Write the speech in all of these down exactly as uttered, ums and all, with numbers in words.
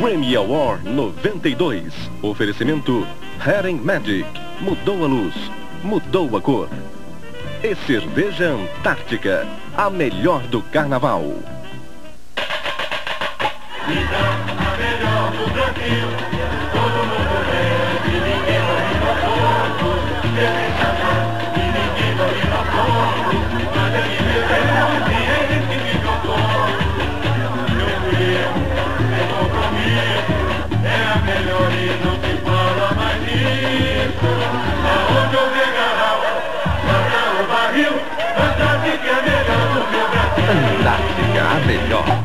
Grammy Award noventa e dois. Oferecimento Hair Magic. Mudou a luz, mudou a cor. E Cerveja Antártica, a melhor do carnaval. A melhor do Brasil, todo mundo bebe, ninguém morre no fogo, e ninguém morre no fogo, mas ele bebeu e ele se ficou todo. Eu fui eu, é compromisso, é a melhor e não se fala mais nisso. Aonde eu pegar a o barril, Antártica é a melhor do meu Brasil. Antártica, a melhor.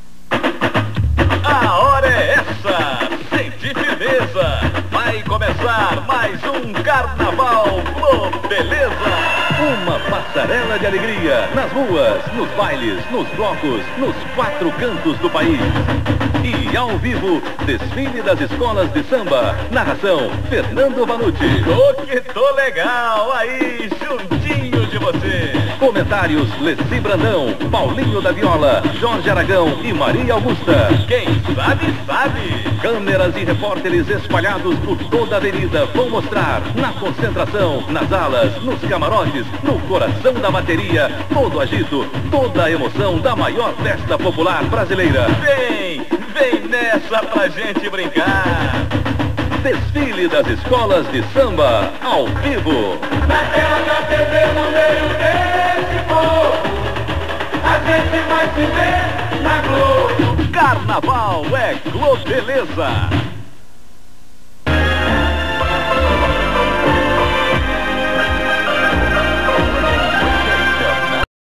A hora é essa, sente firmeza, vai começar mais um Carnaval Flor Beleza. Uma passarela de alegria nas ruas, nos bailes, nos blocos, nos quatro cantos do país. E ao vivo, desfile das escolas de samba, narração Fernando Vanucci. Tô que tô legal, aí juntinho de você. Comentários Leci Brandão, Paulinho da Viola, Jorge Aragão e Maria Augusta. Quem sabe, sabe. Câmeras e repórteres espalhados por toda a avenida vão mostrar na concentração, nas alas, nos camarotes, no coração da bateria, todo o agito, toda a emoção da maior festa popular brasileira. Vem, vem nessa pra gente brincar. Desfile das escolas de samba, ao vivo. Na tela da T V, no meio desse povo, a gente vai se ver na Globo. Carnaval é Globeleza.